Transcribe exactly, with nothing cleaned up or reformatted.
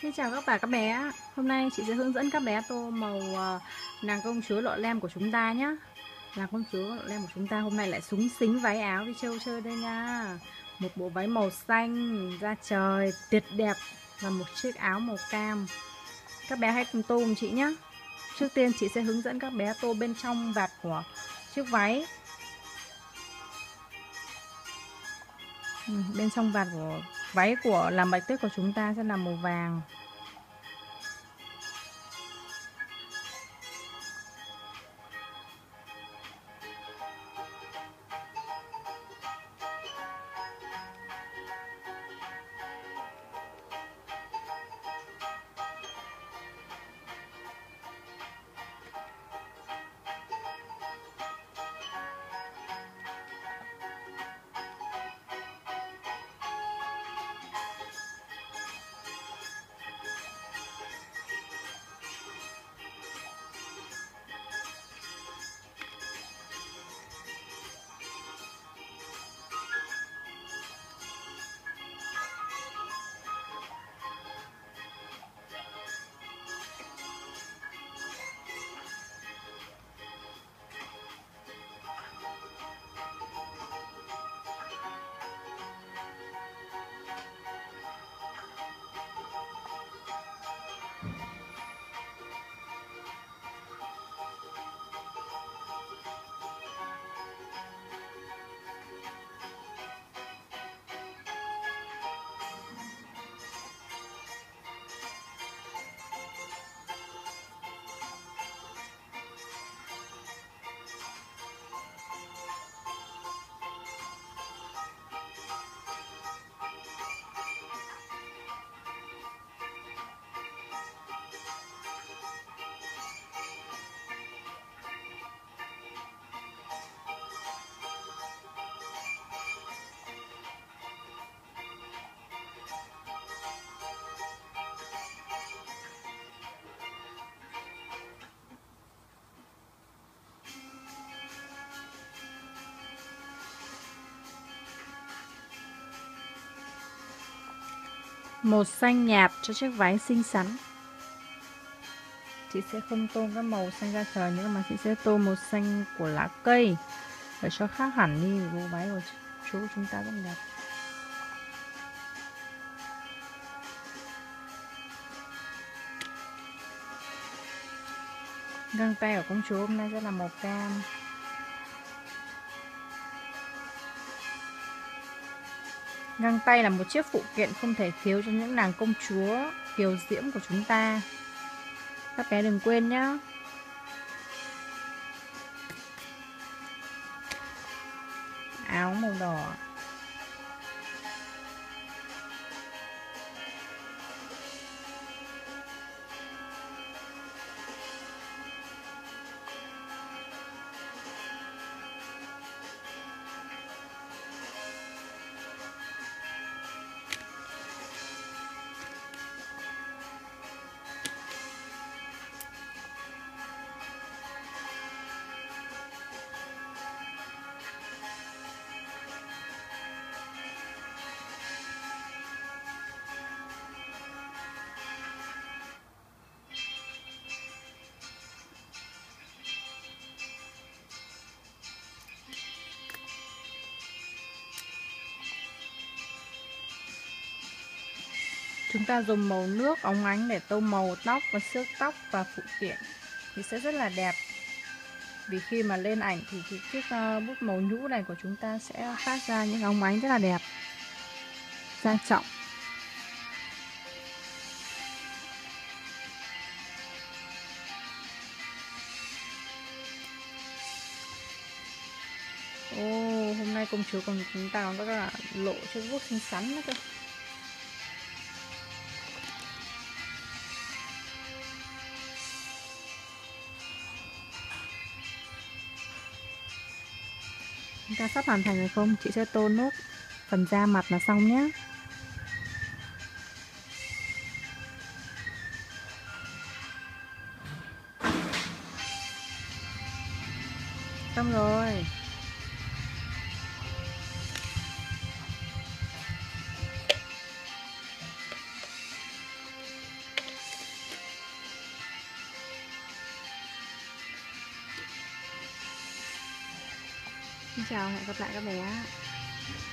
Xin chào các bà các bé. Hôm nay chị sẽ hướng dẫn các bé tô màu uh, nàng công chúa Lọ Lem của chúng ta nhé. Nàng công chúa Lọ Lem của chúng ta hôm nay lại xúng xính váy áo đi chơi chơi đây nha. Một bộ váy màu xanh da trời tuyệt đẹp và một chiếc áo màu cam. Các bé hãy cùng tô cùng chị nhé. Trước tiên chị sẽ hướng dẫn các bé tô bên trong vạt của chiếc váy. Ừ, bên trong vạt của váy của làm bạch tuyết của chúng ta sẽ là màu vàng. Màu xanh nhạt cho chiếc váy xinh xắn. Chị sẽ không tô các màu xanh da trời nữa mà chị sẽ tô màu xanh của lá cây để cho khác hẳn đi bộ váy của chú của chúng ta rất đẹp. Găng tay của công chúa hôm nay sẽ là màu cam. Găng tay là một chiếc phụ kiện không thể thiếu cho những nàng công chúa kiều diễm của chúng ta. Các bé đừng quên nhé. Áo màu đỏ. Chúng ta dùng màu nước óng ánh để tô màu tóc và xước tóc và phụ kiện thì sẽ rất là đẹp. Vì khi mà lên ảnh thì cái chiếc bút màu nhũ này của chúng ta sẽ phát ra những óng ánh rất là đẹp, sang trọng. Ô, hôm nay công chúa của chúng ta còn rất là lộ chiếc bút xinh xắn nữa cơ. Chúng ta sắp hoàn thành rồi không? Chị sẽ tô nốt phần da mặt là xong nhé. Xong rồi. Xin chào, hẹn gặp lại các bé.